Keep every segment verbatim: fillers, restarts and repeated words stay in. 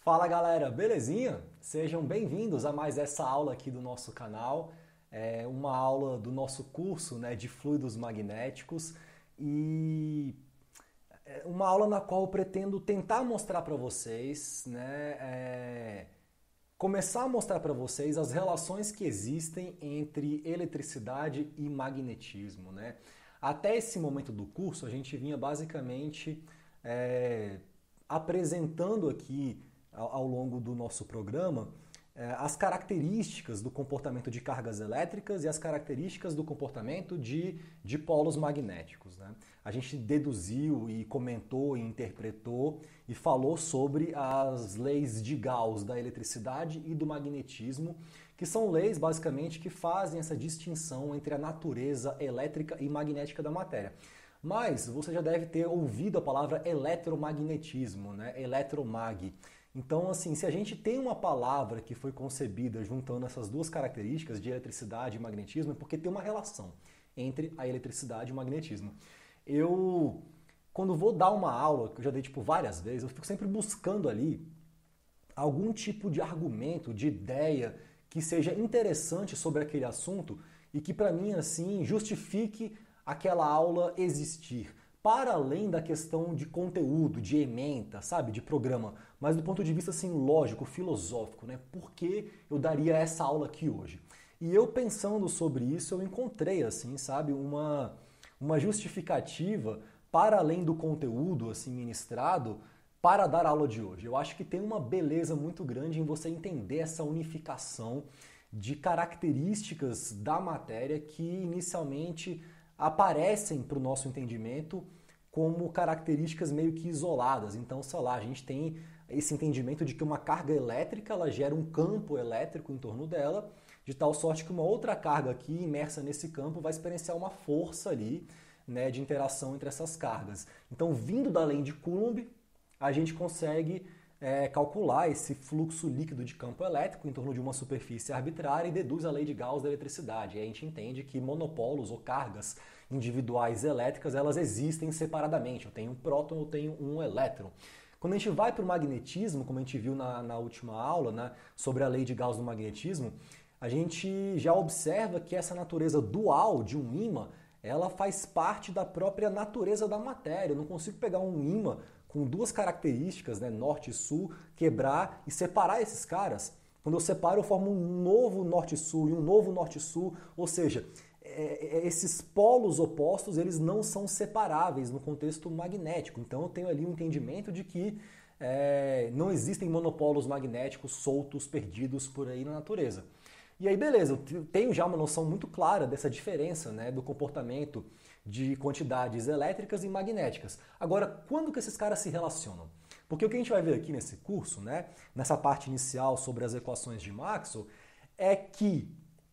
Fala galera, belezinha? Sejam bem-vindos a mais essa aula aqui do nosso canal. É uma aula do nosso curso, né, de fluidos magnéticos e é uma aula na qual eu pretendo tentar mostrar para vocês, né, é, começar a mostrar para vocês as relações que existem entre eletricidade e magnetismo, né? Até esse momento do curso a gente vinha basicamente é, apresentando aqui ao, ao longo do nosso programa é, as características do comportamento de cargas elétricas e as características do comportamento de, de polos magnéticos, né? A gente deduziu e comentou e interpretou e falou sobre as leis de Gauss da eletricidade e do magnetismo, que são leis basicamente que fazem essa distinção entre a natureza elétrica e magnética da matéria. Mas você já deve ter ouvido a palavra eletromagnetismo, né? Eletromag. Então, assim, se a gente tem uma palavra que foi concebida juntando essas duas características de eletricidade e magnetismo, é porque tem uma relação entre a eletricidade e o magnetismo. Eu, quando vou dar uma aula, que eu já dei tipo várias vezes, eu fico sempre buscando ali algum tipo de argumento, de ideia que seja interessante sobre aquele assunto e que para mim assim justifique aquela aula existir, para além da questão de conteúdo, de ementa, sabe, de programa, mas do ponto de vista assim lógico, filosófico, né? Por que eu daria essa aula aqui hoje? E eu pensando sobre isso, eu encontrei assim, sabe, uma uma justificativa para além do conteúdo assim ministrado para dar a aula de hoje. Eu acho que tem uma beleza muito grande em você entender essa unificação de características da matéria que inicialmente aparecem para o nosso entendimento como características meio que isoladas. Então, sei lá, a gente tem esse entendimento de que uma carga elétrica ela gera um campo elétrico em torno dela, de tal sorte que uma outra carga aqui imersa nesse campo vai experienciar uma força ali, né, de interação entre essas cargas. Então, vindo da lei de Coulomb, a gente consegue é, calcular esse fluxo líquido de campo elétrico em torno de uma superfície arbitrária e deduz a lei de Gauss da eletricidade. E a gente entende que monopolos ou cargas individuais elétricas, elas existem separadamente. Eu tenho um próton, eu tenho um elétron. Quando a gente vai para o magnetismo, como a gente viu na, na última aula, né, sobre a lei de Gauss do magnetismo, a gente já observa que essa natureza dual de um ímã, ela faz parte da própria natureza da matéria. Eu não consigo pegar um ímã com duas características, né, norte e sul, quebrar e separar esses caras. Quando eu separo, eu formo um novo norte-sul e um novo norte-sul, ou seja, é, é, esses polos opostos eles não são separáveis no contexto magnético. Então eu tenho ali um entendimento de que é, não existem monopolos magnéticos soltos, perdidos por aí na natureza. E aí, beleza, eu tenho já uma noção muito clara dessa diferença, né, do comportamento de quantidades elétricas e magnéticas. Agora, quando que esses caras se relacionam? Porque o que a gente vai ver aqui nesse curso, né, nessa parte inicial sobre as equações de Maxwell, é que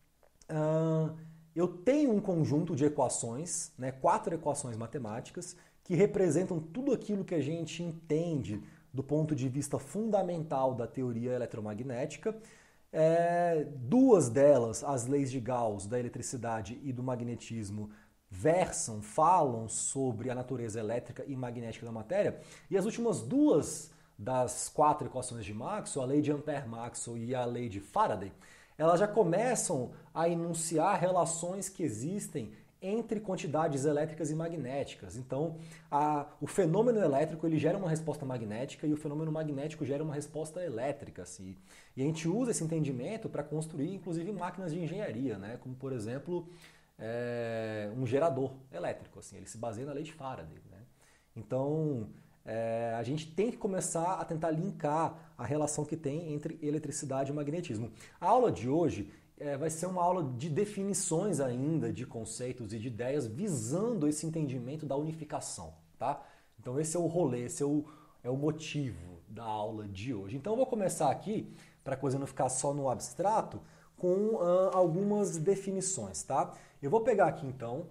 uh, eu tenho um conjunto de equações, né, quatro equações matemáticas, que representam tudo aquilo que a gente entende do ponto de vista fundamental da teoria eletromagnética. É, duas delas, as leis de Gauss da eletricidade e do magnetismo, versam, falam sobre a natureza elétrica e magnética da matéria, e as últimas duas das quatro equações de Maxwell, a lei de Ampère-Maxwell e a lei de Faraday, elas já começam a enunciar relações que existem entre quantidades elétricas e magnéticas. Então, a, o fenômeno elétrico ele gera uma resposta magnética e o fenômeno magnético gera uma resposta elétrica. Assim. E a gente usa esse entendimento para construir, inclusive, máquinas de engenharia, né? Como, por exemplo, é, um gerador elétrico. Assim. Ele se baseia na lei de Faraday. Né? Então, é, a gente tem que começar a tentar linkar a relação que tem entre eletricidade e magnetismo. A aula de hoje É, vai ser uma aula de definições ainda de conceitos e de ideias visando esse entendimento da unificação, tá? Então esse é o rolê, esse é o, é o motivo da aula de hoje. Então eu vou começar aqui, para a coisa não ficar só no abstrato, com uh, algumas definições, tá? Eu vou pegar aqui então,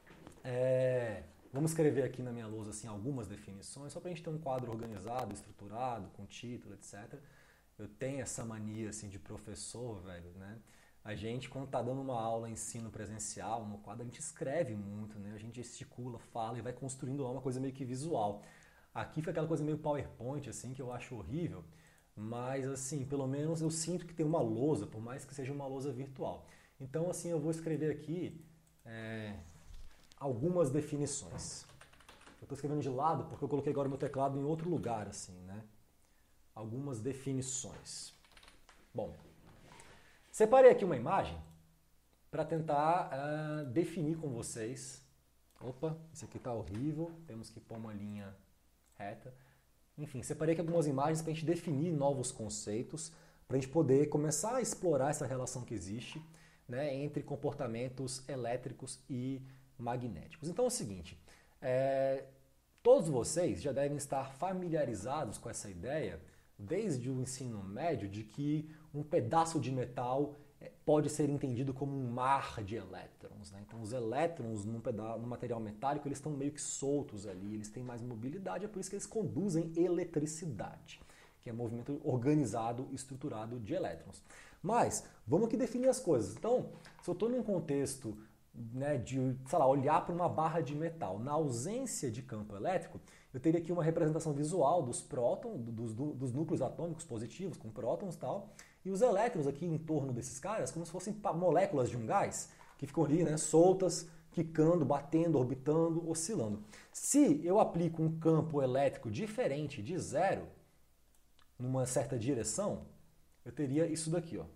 é, vamos escrever aqui na minha lousa assim, algumas definições, só para a gente ter um quadro organizado, estruturado, com título, etcétera. Eu tenho essa mania assim, de professor, velho, né? A gente, quando está dando uma aula ensino presencial, no quadro, a gente escreve muito, né? A gente gesticula, fala e vai construindo uma coisa meio que visual. Aqui foi aquela coisa meio PowerPoint, assim, que eu acho horrível, mas assim, pelo menos eu sinto que tem uma lousa, por mais que seja uma lousa virtual. Então assim, eu vou escrever aqui é, algumas definições. Eu estou escrevendo de lado porque eu coloquei agora meu teclado em outro lugar, assim, né? Algumas definições. Bom, separei aqui uma imagem para tentar uh, definir com vocês. Opa, isso aqui está horrível, temos que pôr uma linha reta. Enfim, separei aqui algumas imagens para a gente definir novos conceitos, para a gente poder começar a explorar essa relação que existe, né, entre comportamentos elétricos e magnéticos. Então é o seguinte, é, todos vocês já devem estar familiarizados com essa ideia desde o ensino médio de que um pedaço de metal pode ser entendido como um mar de elétrons, né? Então os elétrons num, peda- no material metálico eles estão meio que soltos ali, eles têm mais mobilidade, é por isso que eles conduzem eletricidade, que é movimento organizado, estruturado de elétrons. Mas vamos aqui definir as coisas. Então, se eu estou num contexto, né, de, sei lá, olhar para uma barra de metal, na ausência de campo elétrico, eu teria aqui uma representação visual dos prótons, dos, dos núcleos atômicos positivos, com prótons e tal, e os elétrons aqui em torno desses caras, como se fossem moléculas de um gás, que ficam ali, né, soltas, quicando, batendo, orbitando, oscilando. Se eu aplico um campo elétrico diferente de zero, numa certa direção, eu teria isso daqui, ó.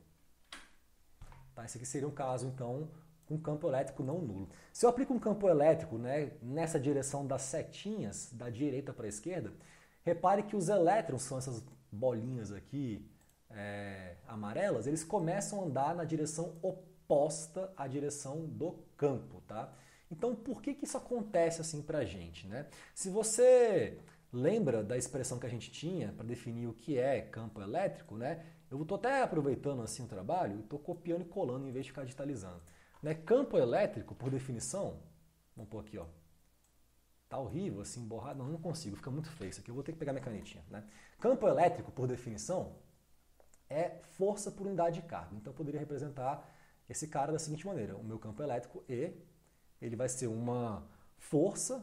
Tá, esse aqui seria um caso, então, com um campo elétrico não nulo. Se eu aplico um campo elétrico, né, nessa direção das setinhas, da direita para a esquerda, repare que os elétrons, são essas bolinhas aqui, é, amarelas, eles começam a andar na direção oposta à direção do campo, tá? Então, por que que isso acontece assim pra gente, né? Se você lembra da expressão que a gente tinha para definir o que é campo elétrico, né? Eu estou até aproveitando assim o trabalho e estou copiando e colando em vez de ficar digitalizando. Né? Campo elétrico, por definição, vamos pôr aqui, ó. Tá horrível, assim, borrado. Não, não consigo, fica muito feio isso aqui. Eu vou ter que pegar minha canetinha, né? Campo elétrico, por definição, é força por unidade de carga. Então eu poderia representar esse cara da seguinte maneira. O meu campo elétrico E, ele vai ser uma força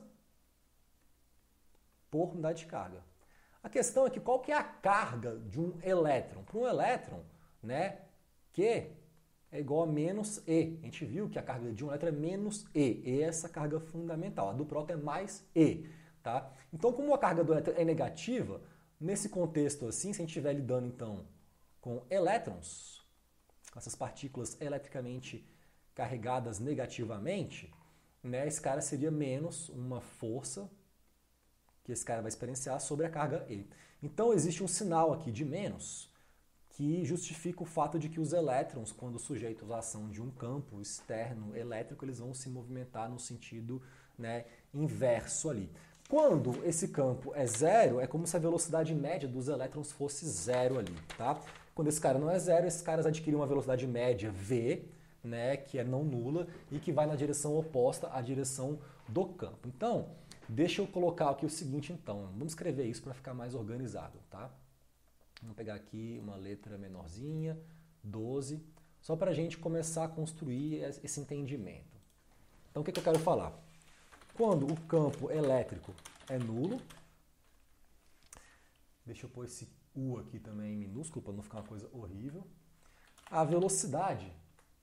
por unidade de carga. A questão é que qual que é a carga de um elétron? Para um elétron, né, Q é igual a menos E. A gente viu que a carga de um elétron é menos E. E é essa carga fundamental. A do próton é mais E. Tá? Então, como a carga do elétron é negativa, nesse contexto assim, se a gente estiver lidando então com elétrons, com essas partículas eletricamente carregadas negativamente, né, esse cara seria menos uma força que esse cara vai experienciar sobre a carga E. Então existe um sinal aqui de menos que justifica o fato de que os elétrons, quando sujeitos à ação de um campo externo elétrico, eles vão se movimentar no sentido, né, inverso ali. Quando esse campo é zero, é como se a velocidade média dos elétrons fosse zero ali, tá? Quando esse cara não é zero, esses caras adquirem uma velocidade média V, né, que é não nula e que vai na direção oposta à direção do campo. Então, deixa eu colocar aqui o seguinte, então. Vamos escrever isso para ficar mais organizado, tá? Vamos pegar aqui uma letra menorzinha, doze, só para a gente começar a construir esse entendimento. Então, o que, que eu quero falar? Quando o campo elétrico é nulo, deixa eu pôr esse U aqui também em minúsculo para não ficar uma coisa horrível, a velocidade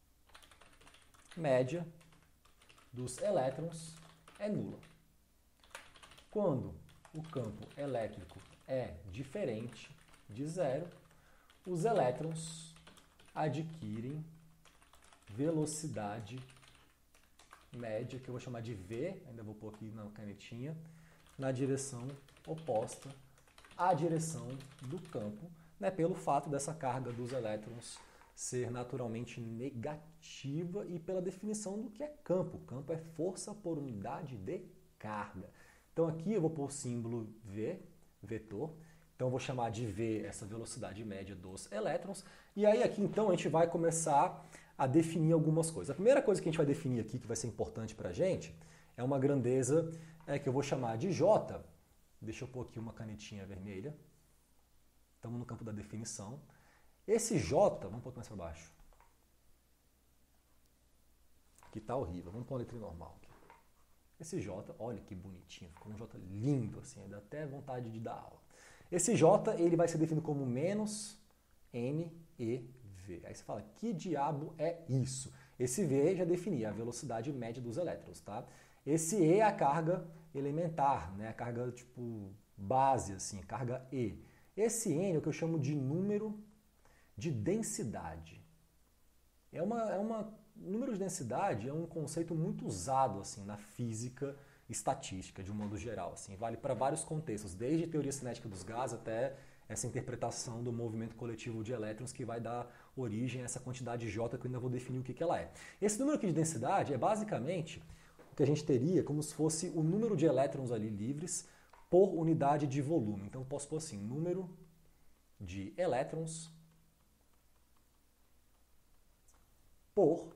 média dos elétrons é nula. Quando o campo elétrico é diferente de zero, os elétrons adquirem velocidade média, que eu vou chamar de V, ainda vou pôr aqui na canetinha, na direção oposta à direção do campo, né, pelo fato dessa carga dos elétrons ser naturalmente negativa e pela definição do que é campo. Campo é força por unidade de carga. Então aqui eu vou pôr o símbolo V, vetor. Então eu vou chamar de V essa velocidade média dos elétrons. E aí aqui então a gente vai começar a definir algumas coisas. A primeira coisa que a gente vai definir aqui, que vai ser importante para a gente, é uma grandeza é, que eu vou chamar de J. Deixa eu pôr aqui uma canetinha vermelha. Estamos no campo da definição. Esse J, vamos um pouco mais para baixo. Aqui está horrível, vamos pôr uma letra normal aqui. Esse J, olha que bonitinho, ficou um J lindo assim, dá até vontade de dar aula. Esse J ele vai ser definido como menos N E V. Aí você fala, que diabo é isso? Esse V já definia a velocidade média dos elétrons, tá? Esse E é a carga elementar, né? A carga tipo base, assim, carga E. Esse N é o que eu chamo de número de densidade. É uma, é uma, número de densidade é um conceito muito usado assim na física estatística, de um modo geral. Assim, vale para vários contextos, desde a teoria cinética dos gases até essa interpretação do movimento coletivo de elétrons que vai dar origem a essa quantidade J que eu ainda vou definir o que, que ela é. Esse número aqui de densidade é basicamente o que a gente teria como se fosse o número de elétrons ali livres por unidade de volume. Então eu posso pôr assim, número de elétrons por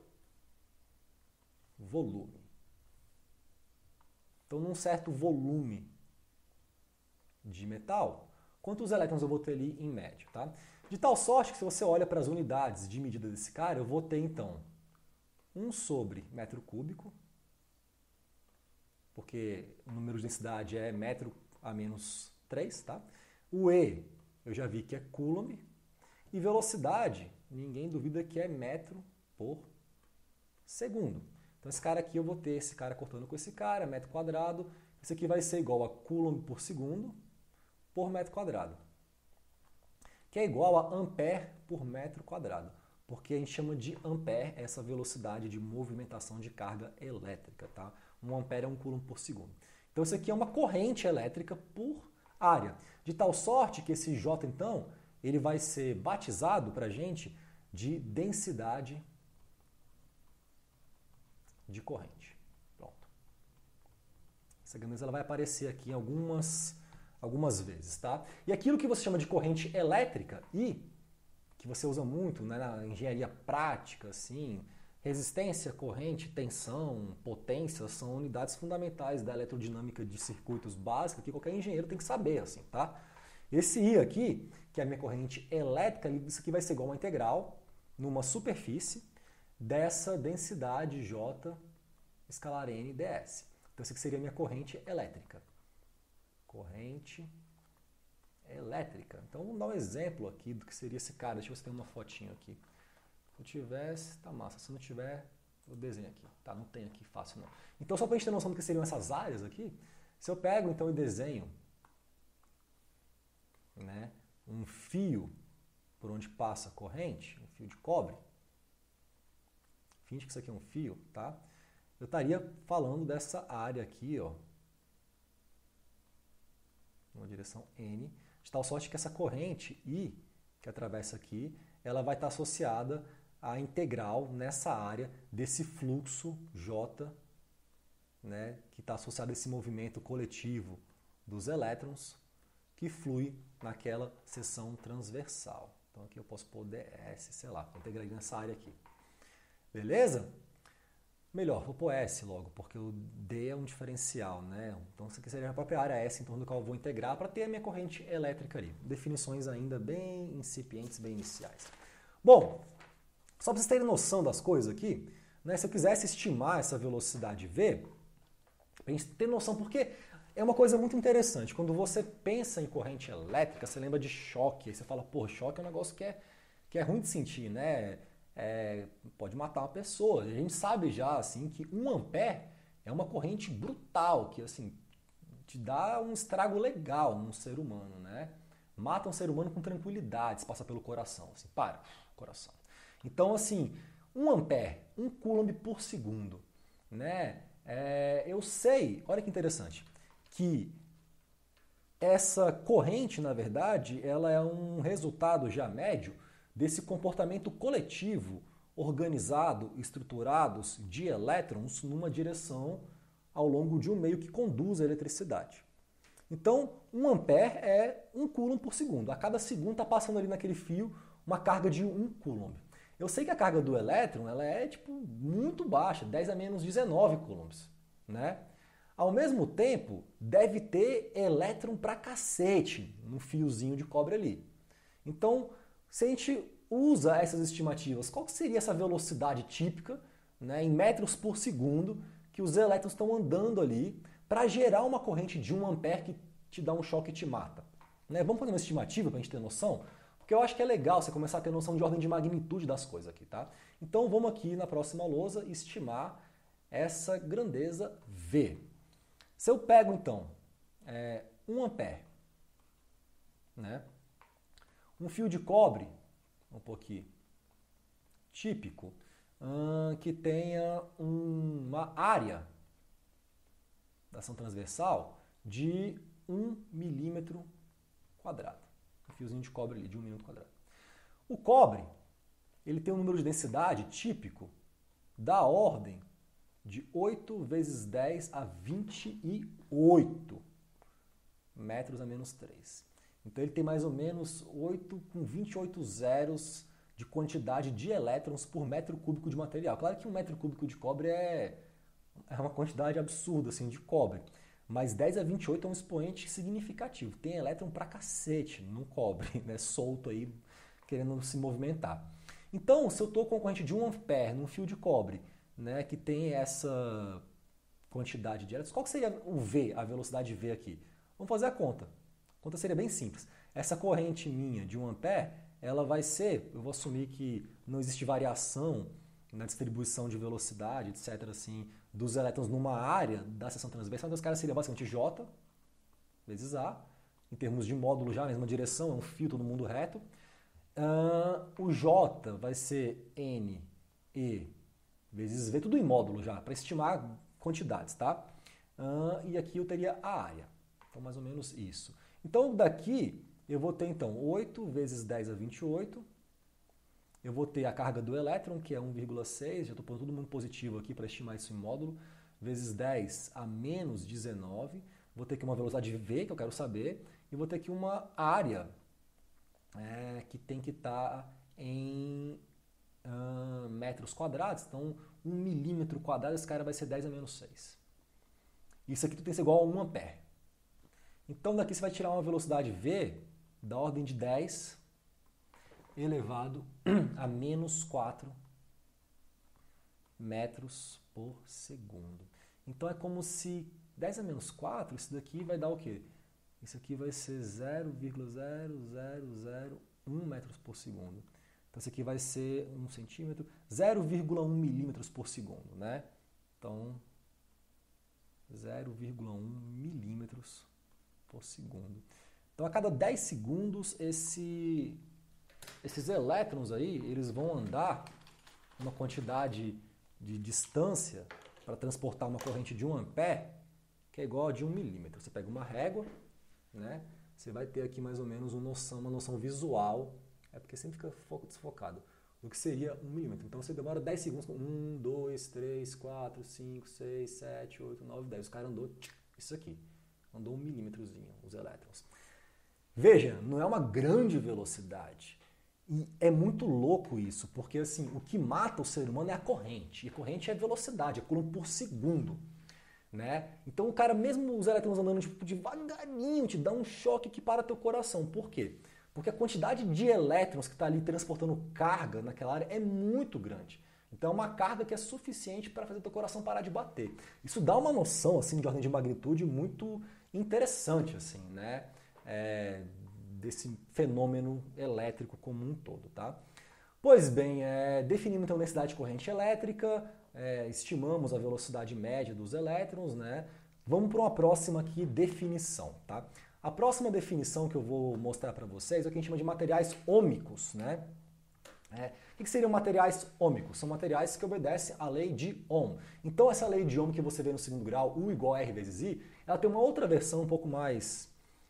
volume. Então, num certo volume de metal, quantos elétrons eu vou ter ali em média, tá? De tal sorte que se você olha para as unidades de medida desse cara, eu vou ter então um sobre metro cúbico, porque o número de densidade é metro a menos três, tá? O E, eu já vi que é coulomb, e velocidade, ninguém duvida que é metro por segundo. Então esse cara aqui eu vou ter esse cara cortando com esse cara, metro quadrado. Isso aqui vai ser igual a coulomb por segundo por metro quadrado. Que é igual a ampere por metro quadrado. Porque a gente chama de ampere essa velocidade de movimentação de carga elétrica, tá? Um ampere é um coulomb por segundo. Então isso aqui é uma corrente elétrica por área. De tal sorte que esse J, então, ele vai ser batizado para a gente de densidade de corrente. Pronto. Essa grandeza ela vai aparecer aqui em algumas, algumas vezes, tá? E aquilo que você chama de corrente elétrica e que você usa muito, né, na engenharia prática, assim, resistência, corrente, tensão, potência são unidades fundamentais da eletrodinâmica de circuitos básica que qualquer engenheiro tem que saber, assim, tá? Esse I aqui, que é a minha corrente elétrica, isso aqui vai ser igual a uma integral numa superfície dessa densidade J escalar N ds. Então, essa aqui seria a minha corrente elétrica. Corrente elétrica. Então, vamos dar um exemplo aqui do que seria esse cara. Deixa eu ver se tem uma fotinho aqui. Se eu tivesse, tá massa. Se não tiver, eu desenho aqui. Tá, não tem aqui fácil não. Então, só para a gente ter noção do que seriam essas áreas aqui, se eu pego então e desenho, né, um fio por onde passa a corrente, um fio de cobre, finge que isso aqui é um fio, tá? Eu estaria falando dessa área aqui, ó, numa direção N, de tal sorte que essa corrente I, que atravessa aqui, ela vai estar associada à integral nessa área desse fluxo J, né, que está associado a esse movimento coletivo dos elétrons que flui naquela seção transversal. Então aqui eu posso pôr ds, sei lá, integrar nessa área aqui. Beleza? Melhor, vou pôr S logo, porque o D é um diferencial, né? Então isso aqui seria a própria área S em torno do qual eu vou integrar para ter a minha corrente elétrica ali. Definições ainda bem incipientes, bem iniciais. Bom, só para vocês terem noção das coisas aqui, né? Se eu quisesse estimar essa velocidade V, para a gente ter noção, porque é uma coisa muito interessante. Quando você pensa em corrente elétrica, você lembra de choque. Aí você fala, pô, choque é um negócio que é, que é ruim de sentir, né? É, pode matar uma pessoa. A gente sabe já assim que um ampere é uma corrente brutal, que assim te dá um estrago legal num ser humano, né? Mata um ser humano com tranquilidade, se passa pelo coração, assim, para, coração. Então assim, um ampere, um coulomb por segundo, né? É, eu sei, olha que interessante, que essa corrente, na verdade, ela é um resultado já médio desse comportamento coletivo, organizado, estruturados de elétrons numa direção ao longo de um meio que conduz a eletricidade. Então, um ampere é um coulomb por segundo. A cada segundo está passando ali naquele fio uma carga de um coulomb. Eu sei que a carga do elétron ela é tipo, muito baixa, dez a menos dezenove coulombs, né? Ao mesmo tempo, deve ter elétron pra cacete no fiozinho de cobre ali. Então, se a gente usa essas estimativas, qual seria essa velocidade típica, né, em metros por segundo que os elétrons estão andando ali para gerar uma corrente de um ampere que te dá um choque e te mata? Né? Vamos fazer uma estimativa para a gente ter noção? Porque eu acho que é legal você começar a ter noção de ordem de magnitude das coisas aqui, tá? Então vamos aqui na próxima lousa estimar essa grandeza V. Se eu pego então é, um ampere, né? Um fio de cobre, um pouquinho típico, hum, que tenha uma área da ação transversal de um milímetro quadrado. Um fiozinho de cobre ali, de um milímetro quadrado. O cobre, ele tem um número de densidade típico da ordem de oito vezes dez a vinte e oito metros a menos três. Então ele tem mais ou menos oito com vinte e oito zeros de quantidade de elétrons por metro cúbico de material. Claro que um metro cúbico de cobre é, é uma quantidade absurda assim, de cobre. Mas dez a vinte e oito é um expoente significativo. Tem elétron pra cacete no cobre, né? Solto aí, querendo se movimentar. Então, se eu estou com a corrente de um ampere num fio de cobre, né, que tem essa quantidade de elétrons, qual que seria o V, a velocidade V aqui? Vamos fazer a conta. A conta seria bem simples. Essa corrente minha de um ampere, ela vai ser, eu vou assumir que não existe variação na distribuição de velocidade, etc, assim, dos elétrons numa área da seção transversal, então esse cara seria basicamente J vezes A, em termos de módulo já, mesma direção, é um fio todo mundo reto. Uh, o J vai ser N E vezes V, tudo em módulo já, para estimar quantidades, tá? Uh, e aqui eu teria a área, então mais ou menos isso. Então daqui eu vou ter então oito vezes dez a vinte e oito, eu vou ter a carga do elétron, que é um vírgula seis, já estou pondo todo mundo positivo aqui para estimar isso em módulo, vezes dez a menos dezenove, vou ter aqui uma velocidade V, que eu quero saber, e vou ter aqui uma área é, que tem que estar tá em uh, metros quadrados, então um milímetro quadrado, esse cara vai ser dez a menos seis. Isso aqui tem que ser igual a um ampere. Então daqui você vai tirar uma velocidade V da ordem de dez elevado a menos quatro metros por segundo. Então é como se dez a menos quatro, isso daqui vai dar o quê? Isso aqui vai ser zero vírgula zero zero zero um metros por segundo. Então isso aqui vai ser um centímetro, zero vírgula um milímetros por segundo, né? Então, zero vírgula um milímetros por segundo. Então a cada dez segundos esse... esses elétrons aí, eles vão andar uma quantidade de distância para transportar uma corrente de um ampere, que é igual a de um milímetro. Você pega uma régua, né? Você vai ter aqui mais ou menos uma noção, uma noção visual, é porque sempre fica desfocado, do que seria um milímetro. Então você demora dez segundos, um, dois, três, quatro, cinco, seis, sete, oito, nove, dez. O cara andou isso aqui, andou um milímetrozinho, os elétrons. Veja, não é uma grande velocidade. E é muito louco isso, porque assim, o que mata o ser humano é a corrente. E a corrente é velocidade, é coulomb por segundo. Né? Então o cara, mesmo os elétrons andando tipo, devagarinho, te dá um choque que para teu coração. Por quê? Porque a quantidade de elétrons que está ali transportando carga naquela área é muito grande. Então é uma carga que é suficiente para fazer teu coração parar de bater. Isso dá uma noção assim, de ordem de magnitude muito interessante, assim, né? É, desse fenômeno elétrico como um todo, tá? Pois bem, é, definimos então a densidade de corrente elétrica, é, estimamos a velocidade média dos elétrons, né? Vamos para uma próxima aqui, definição, tá? A próxima definição que eu vou mostrar para vocês é o que a gente chama de materiais ômicos, né? É, o que seriam materiais ômicos? São materiais que obedecem à lei de Ohm. Então essa lei de Ohm que você vê no segundo grau, U igual a R vezes I, ela tem uma outra versão um pouco mais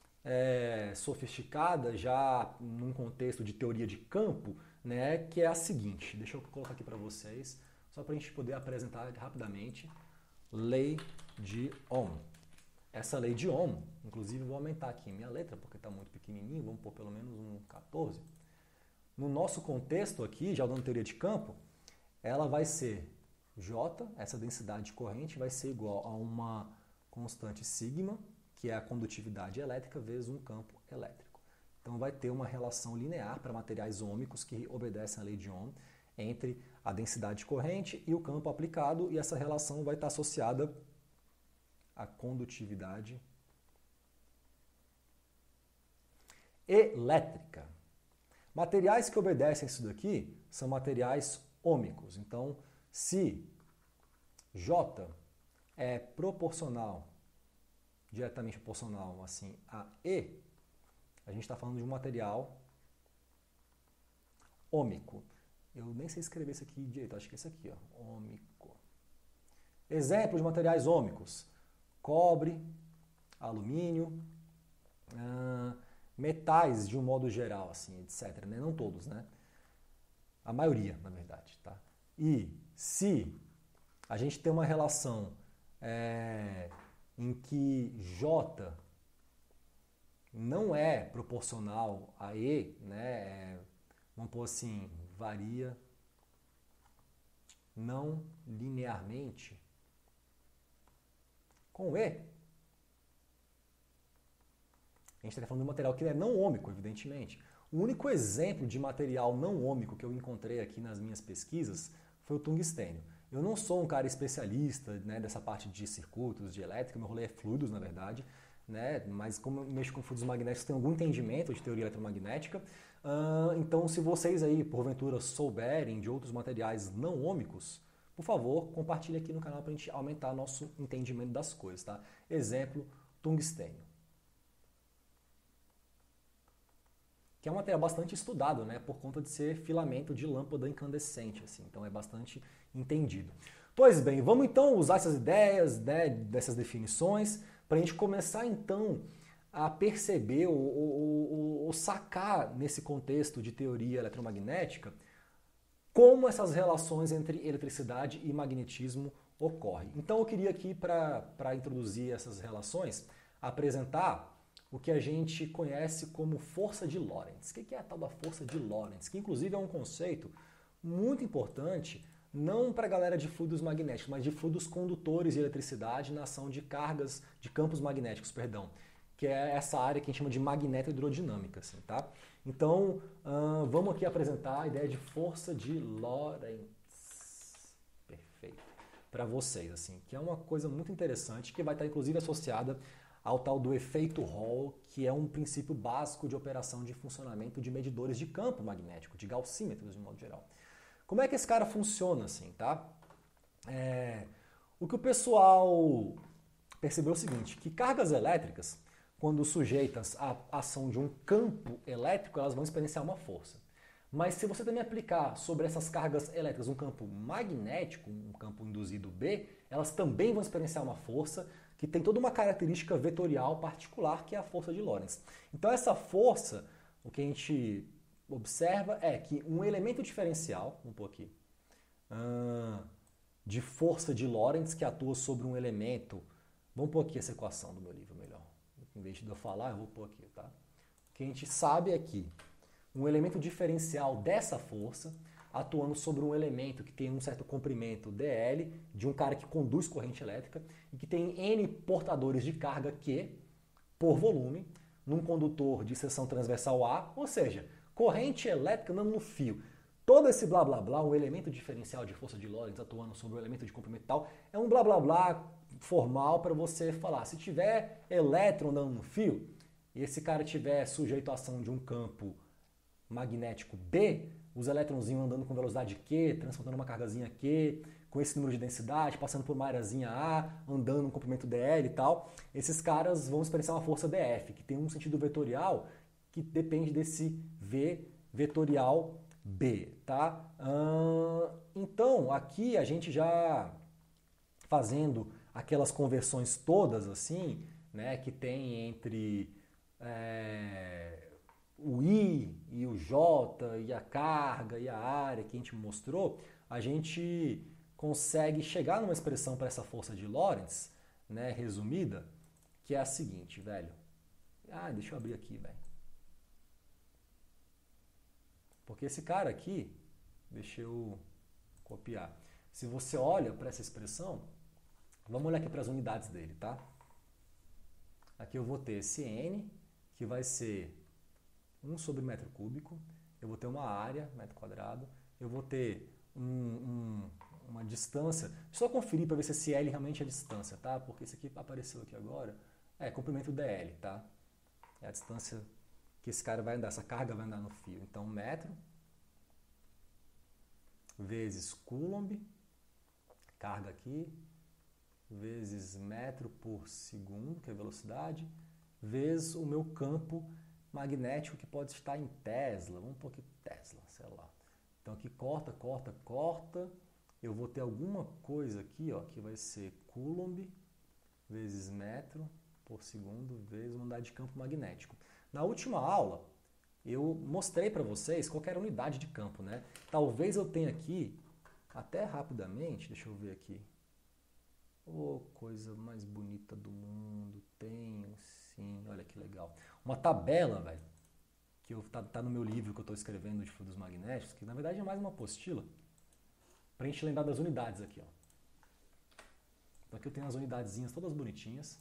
é, sofisticada, já num contexto de teoria de campo, né, que é a seguinte. Deixa eu colocar aqui para vocês, só para a gente poder apresentar rapidamente. Lei de Ohm. Essa lei de Ohm, inclusive vou aumentar aqui minha letra, porque está muito pequenininho, vamos pôr pelo menos um quatorze. No nosso contexto aqui, já dando teoria de campo, ela vai ser J, essa densidade de corrente, vai ser igual a uma constante sigma, que é a condutividade elétrica, vezes um campo elétrico. Então vai ter uma relação linear para materiais ômicos que obedecem à lei de Ohm entre a densidade de corrente e o campo aplicado, e essa relação vai estar associada à condutividade elétrica. Materiais que obedecem isso daqui são materiais ômicos. Então, se J é proporcional, diretamente proporcional assim, a E, a gente está falando de um material ômico. Eu nem sei escrever isso aqui direito, acho que é esse aqui, ó, ômico. Exemplo de materiais ômicos: cobre, alumínio, ah, metais de um modo geral, assim, etcétera. Né? Não todos, né? A maioria, na verdade. Tá? E se a gente tem uma relação é, em que J não é proporcional a E, né? É, vamos pôr assim, varia não linearmente com E, a gente está falando de um material que é não ômico, evidentemente. O único exemplo de material não ômico que eu encontrei aqui nas minhas pesquisas foi o tungstênio. Eu não sou um cara especialista, né, dessa parte de circuitos, de elétrica, meu rolê é fluidos, na verdade, né, mas como eu mexo com fluidos magnéticos, tenho algum entendimento de teoria eletromagnética. Uh, então, se vocês aí, porventura, souberem de outros materiais não ômicos, por favor, compartilhe aqui no canal para a gente aumentar nosso entendimento das coisas. Tá? Exemplo, tungstênio. Que é um material bastante estudado, né, por conta de ser filamento de lâmpada incandescente, assim, então é bastante entendido. Pois bem, vamos então usar essas ideias, né, dessas definições, para a gente começar então a perceber ou, ou, ou sacar nesse contexto de teoria eletromagnética como essas relações entre eletricidade e magnetismo ocorrem. Então eu queria aqui, para introduzir essas relações, apresentar o que a gente conhece como força de Lorentz. O que é a tal da força de Lorentz? Que inclusive é um conceito muito importante, não para a galera de fluidos magnéticos, mas de fluidos condutores de eletricidade na ação de cargas, de campos magnéticos, perdão, que é essa área que a gente chama de magnetohidrodinâmica. Assim, tá? Então, hum, vamos aqui apresentar a ideia de força de Lorentz. Perfeito. Para vocês, assim, que é uma coisa muito interessante, que vai estar inclusive associada ao tal do efeito Hall, que é um princípio básico de operação de funcionamento de medidores de campo magnético, de gaussímetros de modo geral. Como é que esse cara funciona assim, tá? É, o que o pessoal percebeu é o seguinte, que cargas elétricas, quando sujeitas à ação de um campo elétrico, elas vão experienciar uma força. Mas se você também aplicar sobre essas cargas elétricas um campo magnético, um campo induzido B, elas também vão experienciar uma força que tem toda uma característica vetorial particular, que é a força de Lorentz. Então essa força, o que a gente observa é que um elemento diferencial, vamos pôr aqui, de força de Lorentz que atua sobre um elemento, vamos pôr aqui essa equação do meu livro melhor, em vez de eu falar, eu vou pôr aqui, tá? O que a gente sabe é que um elemento diferencial dessa força atuando sobre um elemento que tem um certo comprimento D L, de um cara que conduz corrente elétrica, e que tem N portadores de carga Q por volume, num condutor de seção transversal A, ou seja, corrente elétrica andando no fio. Todo esse blá blá blá, um elemento diferencial de força de Lorentz atuando sobre um elemento de comprimento tal, é um blá blá blá formal para você falar. Se tiver elétron andando no fio, e esse cara tiver sujeito à ação de um campo magnético B, os elétronzinhos andando com velocidade Q, transportando uma cargazinha Q, com esse número de densidade, passando por uma areazinha A, andando no comprimento D L e tal, esses caras vão experienciar uma força D F, que tem um sentido vetorial que depende desse V vetorial B, tá? Hum, então, aqui a gente já fazendo aquelas conversões todas assim, né, que tem entre é, o I e o J e a carga e a área que a gente mostrou, a gente consegue chegar numa expressão para essa força de Lorentz, né, resumida, que é a seguinte, velho. Ah, deixa eu abrir aqui, velho. Porque esse cara aqui, deixa eu copiar. Se você olha para essa expressão, vamos olhar aqui para as unidades dele, tá? Aqui eu vou ter esse N, que vai ser um sobre metro cúbico, eu vou ter uma área, metro quadrado, eu vou ter um, um, uma distância, só conferir para ver se esse L realmente é a distância, tá? Porque esse aqui apareceu aqui agora, é comprimento D L, tá? É a distância que esse cara vai andar, essa carga vai andar no fio. Então, metro vezes coulomb, carga aqui, vezes metro por segundo, que é a velocidade, vezes o meu campo magnético, que pode estar em Tesla. Vamos pôr aqui Tesla, sei lá. Então, aqui corta, corta, corta. Eu vou ter alguma coisa aqui, ó, que vai ser coulomb vezes metro por segundo vezes unidade de campo magnético. Na última aula, eu mostrei para vocês qual era a unidade de campo, né? Talvez eu tenha aqui, até rapidamente, deixa eu ver aqui. Oh, coisa mais bonita do mundo, tenho sim, olha que legal. Uma tabela, velho, que eu, tá, tá no meu livro que eu estou escrevendo de fluidos magnéticos, que na verdade é mais uma apostila, para a gente lembrar das unidades aqui, ó. Então aqui eu tenho as unidadezinhas todas bonitinhas.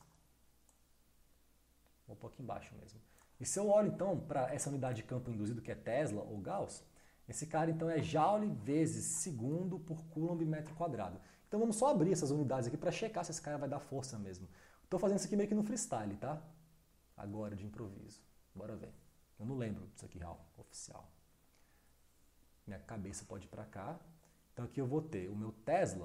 Vou pôr aqui embaixo mesmo. E se eu olho então para essa unidade de campo induzido, que é Tesla ou Gauss, esse cara então é Joule vezes segundo por Coulomb metro quadrado. Então vamos só abrir essas unidades aqui para checar se esse cara vai dar força mesmo. Estou fazendo isso aqui meio que no freestyle, tá? Agora de improviso. Bora ver. Eu não lembro disso aqui real, oficial. Minha cabeça pode ir para cá. Então aqui eu vou ter o meu Tesla,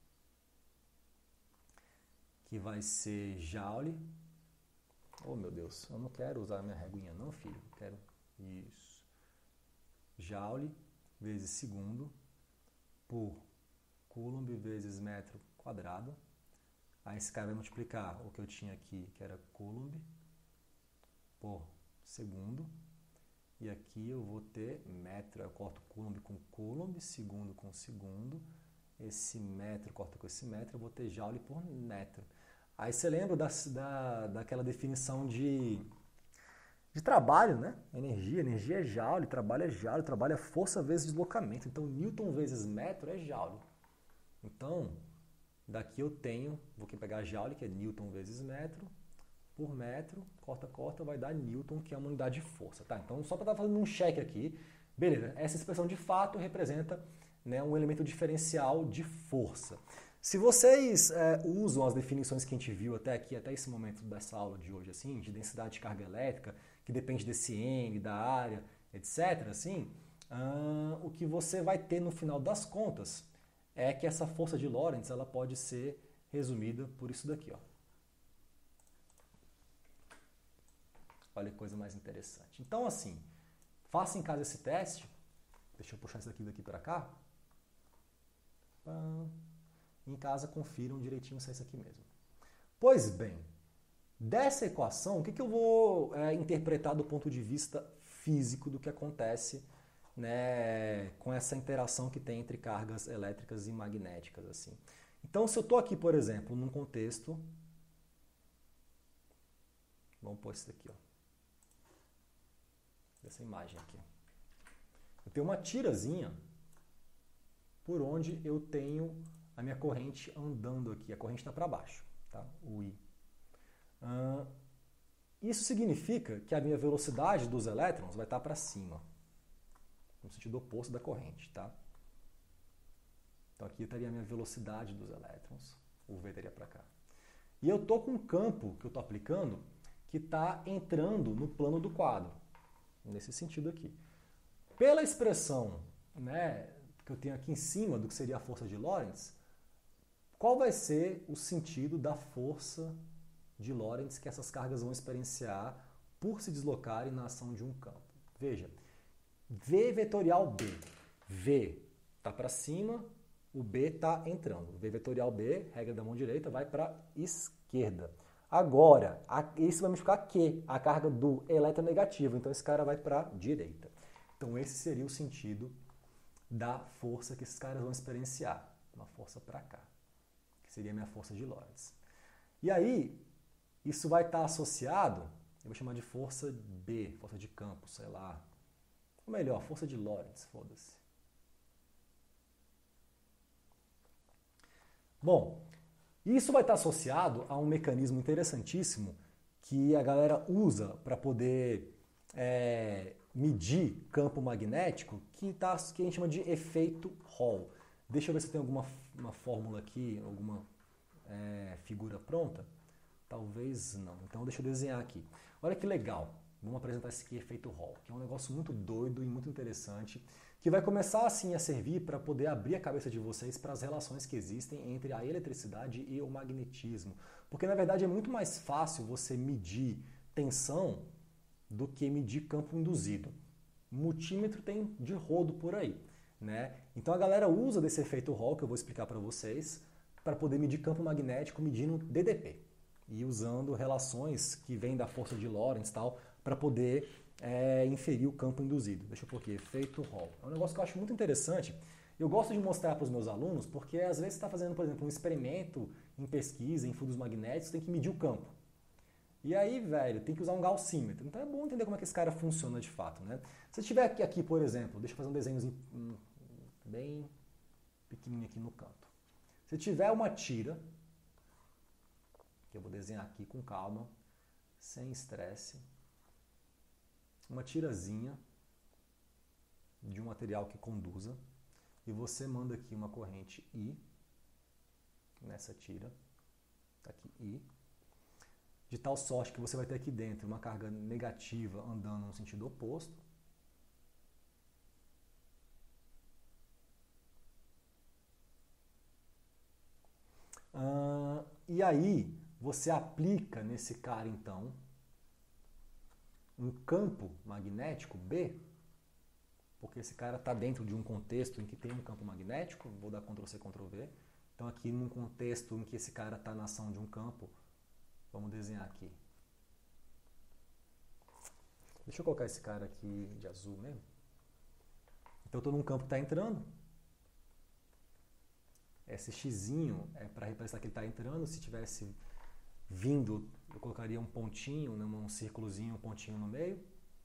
que vai ser Joule. Oh, meu Deus, eu não quero usar a minha reguinha não, filho. Eu quero isso. Joule vezes segundo por Coulomb vezes metro quadrado. Aí esse cara vai multiplicar o que eu tinha aqui, que era Coulomb, por segundo. E aqui eu vou ter metro, eu corto Coulomb com Coulomb, segundo com segundo. Esse metro corta com esse metro, eu vou ter Joule por metro. Aí você lembra da, da, daquela definição de, de trabalho, né? Energia, energia é Joule, trabalho é Joule, trabalho é força vezes deslocamento. Então, Newton vezes metro é Joule. Então, daqui eu tenho, vou aqui pegar Joule, que é Newton vezes metro, por metro, corta, corta, vai dar Newton, que é uma unidade de força. Tá? Então, só para estar fazendo um check aqui, beleza, essa expressão de fato representa, né, um elemento diferencial de força. Se vocês é, usam as definições que a gente viu até aqui, até esse momento dessa aula de hoje, assim, de densidade de carga elétrica, que depende desse M, da área, etcétera, assim, hum, o que você vai ter no final das contas é que essa força de Lorentz ela pode ser resumida por isso daqui, ó. Olha que coisa mais interessante. Então, assim, faça em casa esse teste. Deixa eu puxar isso daqui daqui para cá. Em casa, confiram direitinho se é isso aqui mesmo. Pois bem, dessa equação, o que, que eu vou é, interpretar do ponto de vista físico do que acontece, né, com essa interação que tem entre cargas elétricas e magnéticas, assim. Então, se eu estou aqui, por exemplo, num contexto, vamos pôr isso daqui, ó, essa imagem aqui. Eu tenho uma tirazinha por onde eu tenho a minha corrente andando aqui. A corrente está para baixo, tá? O I. Uh, isso significa que a minha velocidade dos elétrons vai estar para cima, no sentido oposto da corrente, tá? Então aqui estaria a minha velocidade dos elétrons, o V estaria para cá. E eu estou com um campo que eu estou aplicando que está entrando no plano do quadro, nesse sentido aqui. Pela expressão, né, que eu tenho aqui em cima do que seria a força de Lorentz, qual vai ser o sentido da força de Lorentz que essas cargas vão experienciar por se deslocarem na ação de um campo? Veja, V vetorial B. V está para cima, o B está entrando. V vetorial B, regra da mão direita, vai para a esquerda. Agora, isso vai multiplicar Q, a carga do eletronegativo. Então, esse cara vai para a direita. Então, esse seria o sentido da força que esses caras vão experienciar. Uma força para cá, que seria a minha força de Lorentz. E aí, isso vai estar associado, eu vou chamar de força B, força de campo, sei lá. Ou melhor, força de Lorentz, foda-se. Bom, isso vai estar associado a um mecanismo interessantíssimo que a galera usa para poder é, medir campo magnético, que, tá, que a gente chama de efeito Hall. Deixa eu ver se tem alguma uma fórmula aqui, alguma é, figura pronta. Talvez não. Então deixa eu desenhar aqui. Olha que legal. vamos apresentar esse aqui, efeito Hall, que é um negócio muito doido e muito interessante, que vai começar assim a servir para poder abrir a cabeça de vocês para as relações que existem entre a eletricidade e o magnetismo. Porque na verdade é muito mais fácil você medir tensão do que medir campo induzido. Multímetro tem de rodo por aí, né? Então a galera usa desse efeito Hall, que eu vou explicar para vocês, para poder medir campo magnético medindo D D P. E usando relações que vêm da força de Lorentz e tal, para poder é, inferir o campo induzido. Deixa eu pôr aqui, efeito Hall. É um negócio que eu acho muito interessante. Eu gosto de mostrar para os meus alunos, porque às vezes você está fazendo, por exemplo, um experimento em pesquisa, em fluidos magnéticos, tem que medir o campo. E aí, velho, tem que usar um gaussímetro. Então é bom entender como é que esse cara funciona de fato, né? Se eu tiver aqui, aqui, por exemplo, deixa eu fazer um desenho bem pequenininho aqui no canto. Se tiver uma tira, que eu vou desenhar aqui com calma, sem estresse, uma tirazinha de um material que conduza, e você manda aqui uma corrente I, nessa tira, tá aqui I, de tal sorte que você vai ter aqui dentro uma carga negativa andando no sentido oposto. Ah, e aí você aplica nesse cara então um campo magnético B, porque esse cara está dentro de um contexto em que tem um campo magnético, vou dar control C, control V. Então aqui num contexto em que esse cara está na ação de um campo, vamos desenhar aqui. Deixa eu colocar esse cara aqui de azul mesmo. Então eu estou num campo que está entrando. Esse xizinho é para representar que ele está entrando. Se tivesse vindo, eu colocaria um pontinho, um círculozinho, um pontinho no meio.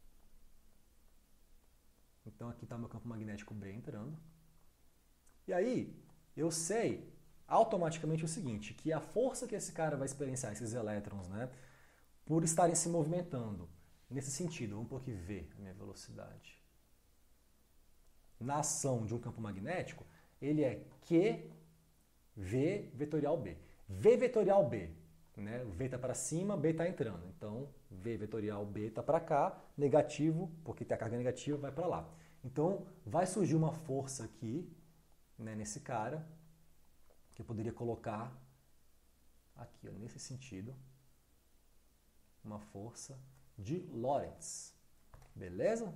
Então aqui está meu campo magnético B entrando. E aí eu sei automaticamente o seguinte, que a força que esse cara vai experienciar, esses elétrons, né, por estarem se movimentando nesse sentido, vamos pôr aqui V, a minha velocidade, na ação de um campo magnético, ele é Q V vetorial B. V vetorial B, né, o V está para cima, B está entrando, então V vetorial B está para cá, negativo, porque tem a carga negativa, vai para lá. Então vai surgir uma força aqui, né, nesse cara, que eu poderia colocar aqui, ó, nesse sentido, uma força de Lorentz. Beleza?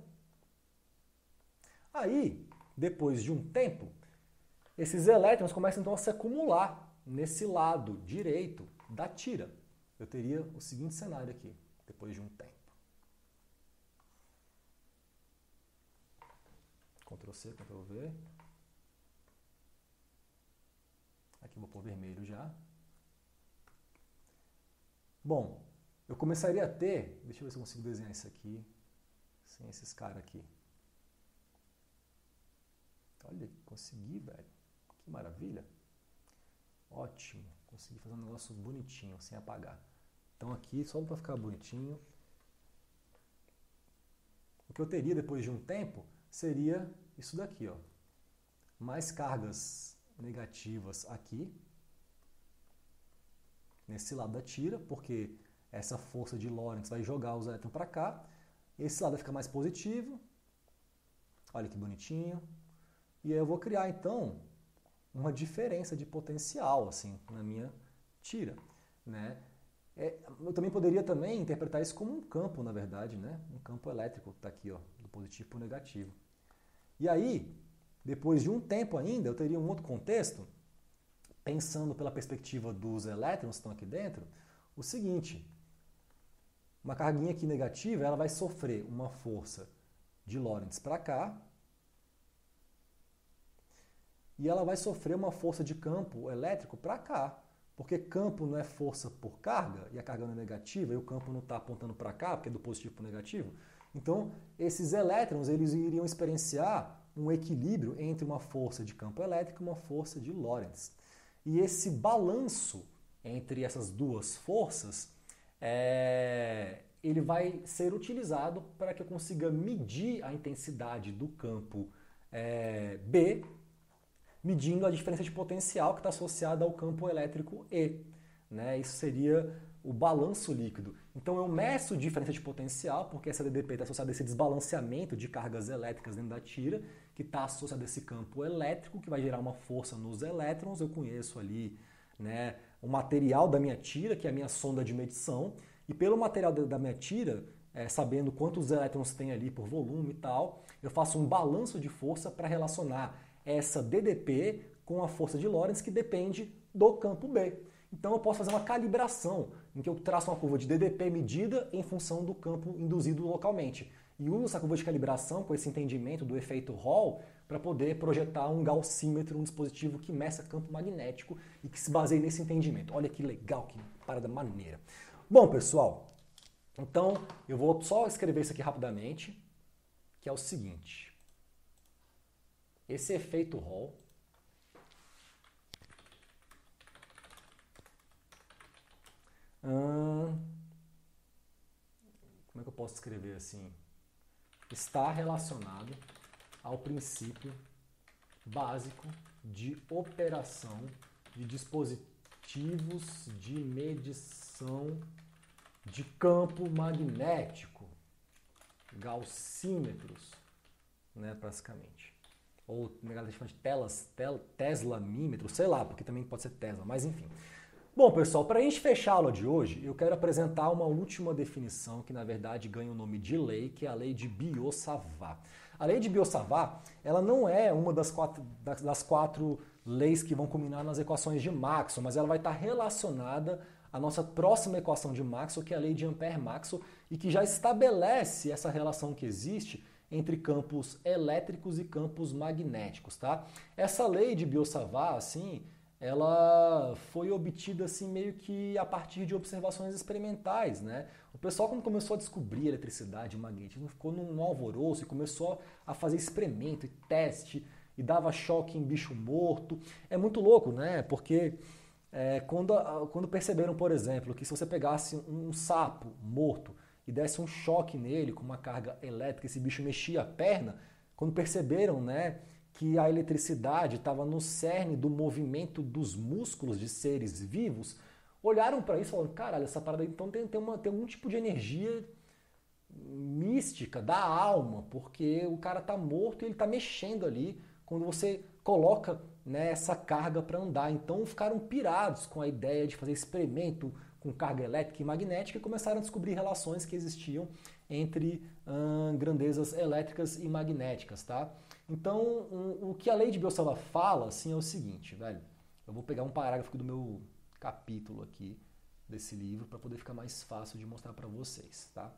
Aí, depois de um tempo, esses elétrons começam então a se acumular nesse lado direito da tira. Eu teria o seguinte cenário aqui, depois de um tempo. control C, control V. Aqui eu vou pôr vermelho já. Bom, eu começaria a ter, deixa eu ver se eu consigo desenhar isso aqui, sem esses caras aqui. Olha, consegui, velho. Que maravilha. Ótimo, consegui fazer um negócio bonitinho, sem apagar. Então aqui, só para ficar bonitinho, o que eu teria depois de um tempo seria isso daqui, ó. Mais cargas negativas aqui, nesse lado da tira, porque essa força de Lorentz vai jogar os elétrons para cá. Esse lado vai ficar mais positivo. Olha que bonitinho. E aí eu vou criar, então, uma diferença de potencial, assim, na minha tira, né? É, eu também poderia também interpretar isso como um campo, na verdade, né? Um campo elétrico que está aqui, ó, do positivo para o negativo. E aí, depois de um tempo ainda, eu teria um outro contexto, pensando pela perspectiva dos elétrons que estão aqui dentro, o seguinte: uma carguinha aqui negativa, ela vai sofrer uma força de Lorentz para cá, e ela vai sofrer uma força de campo elétrico para cá. Porque campo não é força por carga, e a carga não é negativa, e o campo não está apontando para cá, porque é do positivo para o negativo. Então, esses elétrons eles iriam experienciar um equilíbrio entre uma força de campo elétrico e uma força de Lorentz. E esse balanço entre essas duas forças, é, ele vai ser utilizado para que eu consiga medir a intensidade do campo é, B, medindo a diferença de potencial que está associada ao campo elétrico E. Né? Isso seria o balanço líquido. Então eu meço diferença de potencial, porque essa D D P está associada a esse desbalanceamento de cargas elétricas dentro da tira, que está associado a esse campo elétrico, que vai gerar uma força nos elétrons. Eu conheço ali, né, o material da minha tira, que é a minha sonda de medição, e pelo material da minha tira, é, sabendo quantos elétrons tem ali por volume e tal, eu faço um balanço de força para relacionar essa D D P com a força de Lorentz, que depende do campo B. Então eu posso fazer uma calibração, em que eu traço uma curva de D D P medida em função do campo induzido localmente. E uso essa curva de calibração com esse entendimento do efeito Hall para poder projetar um gaussímetro, um dispositivo que meça campo magnético e que se baseie nesse entendimento. Olha que legal, que parada maneira. Bom, pessoal, então eu vou só escrever isso aqui rapidamente, que é o seguinte. Esse efeito Hall hum, como é que eu posso escrever assim? Está relacionado ao princípio básico de operação de dispositivos de medição de campo magnético, gaussímetros, né, basicamente. Ou de telas, tel, teslamímetro, sei lá, porque também pode ser Tesla, mas enfim. Bom, pessoal, para a gente fechar a aula de hoje, eu quero apresentar uma última definição que, na verdade, ganha o nome de lei, que é a lei de Biot-Savart. A lei de Biot-Savart, ela não é uma das quatro, das quatro leis que vão culminar nas equações de Maxwell, mas ela vai estar relacionada à nossa próxima equação de Maxwell, que é a lei de Ampère-Maxwell, e que já estabelece essa relação que existe entre campos elétricos e campos magnéticos, tá? Essa lei de Biot-Savart, assim, ela foi obtida assim meio que a partir de observações experimentais, né? O pessoal, quando começou a descobrir a eletricidade e o magnetismo, ficou num alvoroço e começou a fazer experimento e teste e dava choque em bicho morto. É muito louco, né? Porque é, quando, quando perceberam, por exemplo, que se você pegasse um sapo morto e desse um choque nele com uma carga elétrica, esse bicho mexia a perna, quando perceberam, né, que a eletricidade estava no cerne do movimento dos músculos de seres vivos, olharam para isso e falaram, caralho, essa parada então tem, tem, uma, tem um tipo de energia mística da alma, porque o cara está morto e ele está mexendo ali quando você coloca, né, essa carga para andar. Então ficaram pirados com a ideia de fazer experimento com carga elétrica e magnética e começaram a descobrir relações que existiam entre hum, grandezas elétricas e magnéticas, tá? Então, um, o que a lei de Biot-Savart fala, assim, é o seguinte, velho. Eu vou pegar um parágrafo do meu capítulo aqui desse livro para poder ficar mais fácil de mostrar para vocês, tá?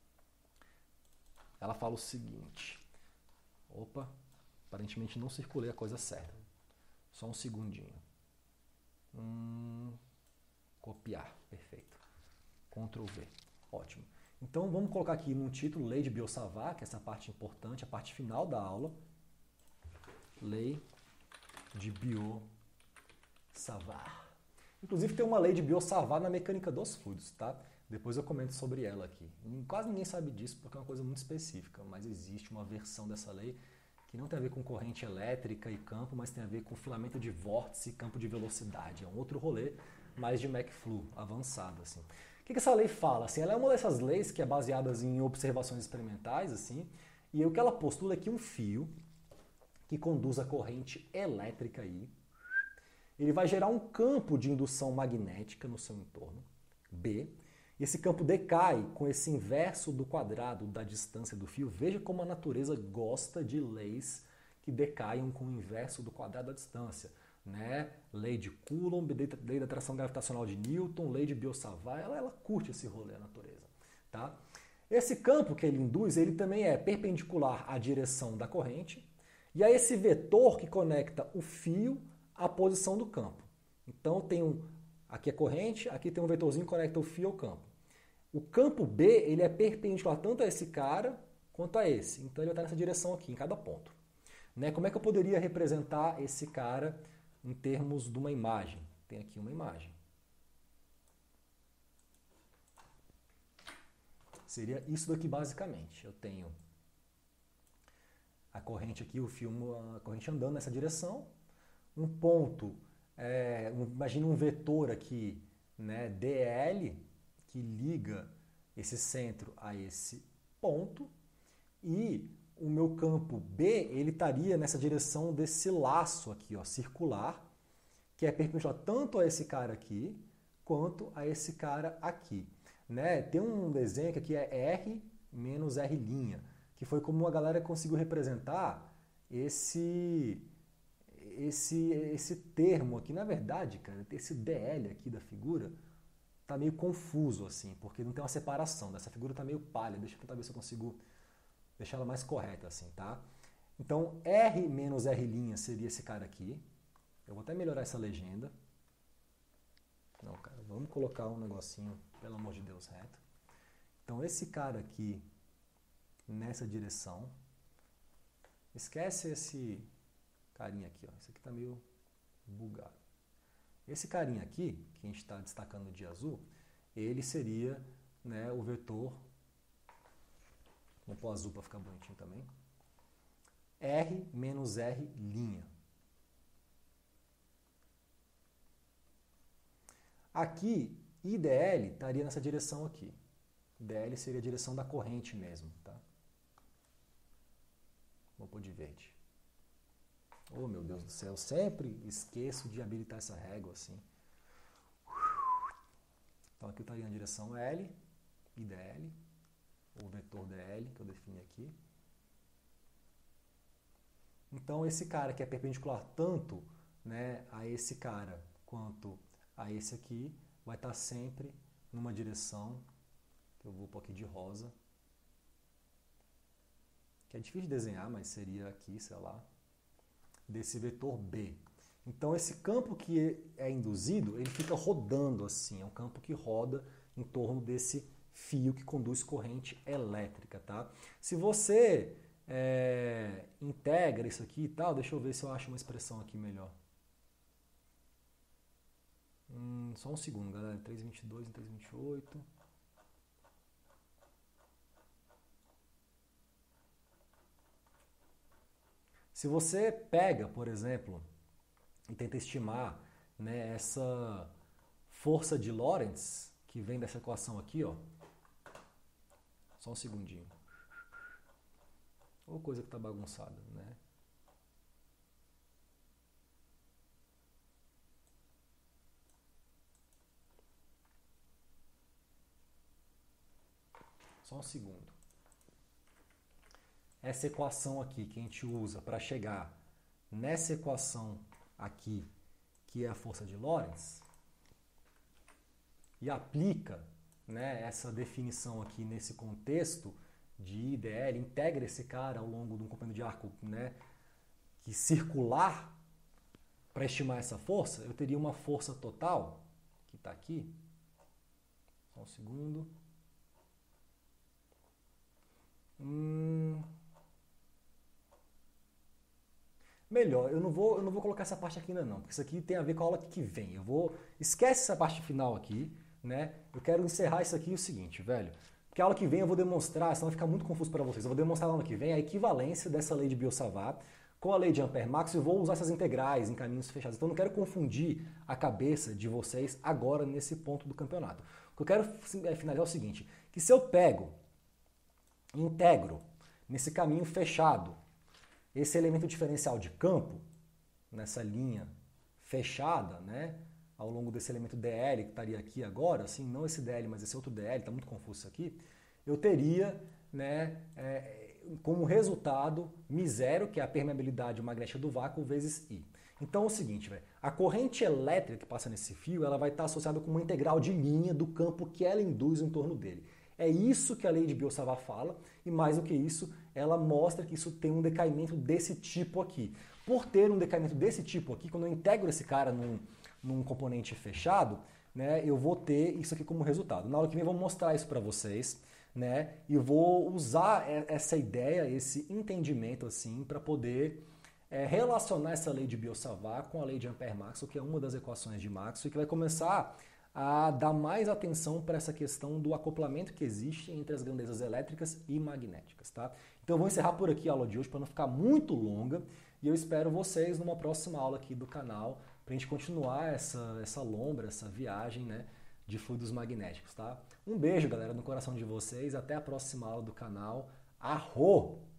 Ela fala o seguinte. Opa, aparentemente não circulei a coisa certa. Só um segundinho. Hum, copiar, perfeito. control V, ótimo. Então vamos colocar aqui no título Lei de Biot-Savart, que é essa parte importante, a parte final da aula. Lei de Biot-Savart. Inclusive tem uma lei de Biot-Savart na mecânica dos fluidos, tá? Depois eu comento sobre ela aqui. Quase ninguém sabe disso porque é uma coisa muito específica, mas existe uma versão dessa lei que não tem a ver com corrente elétrica e campo, mas tem a ver com filamento de vórtice e campo de velocidade. É um outro rolê, mais de McFlu, avançado, assim. O que essa lei fala? Assim, ela é uma dessas leis que é baseada em observações experimentais, assim, e o que ela postula é que um fio que conduz a corrente elétrica aí, ele vai gerar um campo de indução magnética no seu entorno, B, e esse campo decai com esse inverso do quadrado da distância do fio. Veja como a natureza gosta de leis que decaiam com o inverso do quadrado da distância, né? Lei de Coulomb, lei da atração gravitacional de Newton, lei de Biot-Savart, ela, ela curte esse rolê, a natureza, tá? Esse campo que ele induz, ele também é perpendicular à direção da corrente, e a esse vetor que conecta o fio à posição do campo. Então tem um, aqui é corrente, aqui tem um vetorzinho que conecta o fio ao campo. O campo B, ele é perpendicular tanto a esse cara quanto a esse. Então ele vai estar nessa direção aqui, em cada ponto. Né? Como é que eu poderia representar esse cara em termos de uma imagem? Tem aqui uma imagem. Seria isso daqui basicamente. Eu tenho a corrente aqui, o fio, a corrente andando nessa direção, um ponto, é, um, imagina um vetor aqui, né, D L, que liga esse centro a esse ponto, e o meu campo B, ele estaria nessa direção desse laço aqui, ó, circular, que é perpendicular tanto a esse cara aqui, quanto a esse cara aqui. Né? Tem um desenho que aqui é R menos R', que foi como a galera conseguiu representar esse, esse, esse termo aqui. Na verdade, cara, esse D L aqui da figura tá meio confuso, assim, porque não tem uma separação. Essa figura tá meio pálida. Deixa eu tentar ver se eu consigo deixar ela mais correta, assim, tá? Então, R menos R' seria esse cara aqui. Eu vou até melhorar essa legenda. Não, cara, vamos colocar um negocinho, pelo amor de Deus, reto. Então, esse cara aqui, nessa direção, esquece esse carinha aqui, ó. Esse aqui tá meio bugado. Esse carinha aqui, que a gente está destacando de azul, ele seria, né, o vetor, vou pôr azul para ficar bonitinho também, R menos R'. Aqui, I D L estaria nessa direção aqui. I D L seria a direção da corrente mesmo, tá? Vou pôr de verde. Oh, meu Deus do céu, eu sempre esqueço de habilitar essa régua assim. Então aqui eu estaria na direção L, I D L, ou vetor D L, que eu defini aqui. Então esse cara que é perpendicular tanto, né, a esse cara quanto a esse aqui, vai estar sempre numa direção, que eu vou pôr aqui de rosa, que é difícil de desenhar, mas seria aqui, sei lá, desse vetor B. Então esse campo que é induzido, ele fica rodando assim, é um campo que roda em torno desse fio que conduz corrente elétrica, tá? Se você é, integra isso aqui e tal, deixa eu ver se eu acho uma expressão aqui melhor. Hum, só um segundo, galera. três vírgula vinte e dois em três vírgula vinte e oito. Se você pega, por exemplo, e tenta estimar, né, essa força de Lorentz, que vem dessa equação aqui, ó. Só um segundinho. Ou coisa que está bagunçada, né? Só um segundo. Essa equação aqui que a gente usa para chegar nessa equação aqui, que é a força de Lorentz, e aplica, né, essa definição aqui nesse contexto de I D L, integra esse cara ao longo de um companheiro de arco, né, que circular, para estimar essa força, eu teria uma força total, que está aqui, só um segundo. Hum... Melhor, eu não, vou, eu não vou colocar essa parte aqui ainda não, porque isso aqui tem a ver com a aula que vem. Eu vou... Esquece essa parte final aqui, né? Eu quero encerrar isso aqui o seguinte, velho. Porque a aula que vem eu vou demonstrar, senão vai ficar muito confuso para vocês. Eu vou demonstrar na aula que vem a equivalência dessa lei de Biot-Savart com a lei de Ampère-Max e vou usar essas integrais em caminhos fechados. Então eu não quero confundir a cabeça de vocês agora nesse ponto do campeonato. O que eu quero finalizar é o seguinte, que se eu pego, integro nesse caminho fechado, esse elemento diferencial de campo, nessa linha fechada, né, ao longo desse elemento D L, que estaria aqui agora, assim, não esse D L, mas esse outro D L, está muito confuso isso aqui, eu teria, né, é, como resultado, μ zero, que é a permeabilidade magnética do vácuo, vezes I. Então é o seguinte, véio, a corrente elétrica que passa nesse fio, ela vai estar associada com uma integral de linha do campo que ela induz em torno dele. É isso que a lei de Biot-Savart fala, e mais do que isso, ela mostra que isso tem um decaimento desse tipo aqui. Por ter um decaimento desse tipo aqui, quando eu integro esse cara num, num componente fechado, né, eu vou ter isso aqui como resultado. Na aula que vem eu vou mostrar isso para vocês, né, e vou usar essa ideia, esse entendimento assim, para poder é, relacionar essa lei de Biot-Savart com a lei de Ampère-Maxwell, que é uma das equações de Maxwell, que vai começar a dar mais atenção para essa questão do acoplamento que existe entre as grandezas elétricas e magnéticas, tá? Então eu vou encerrar por aqui a aula de hoje para não ficar muito longa e eu espero vocês numa próxima aula aqui do canal para a gente continuar essa, essa lombra, essa viagem, né, de fluidos magnéticos, tá? Um beijo, galera, no coração de vocês. Até a próxima aula do canal. Arro!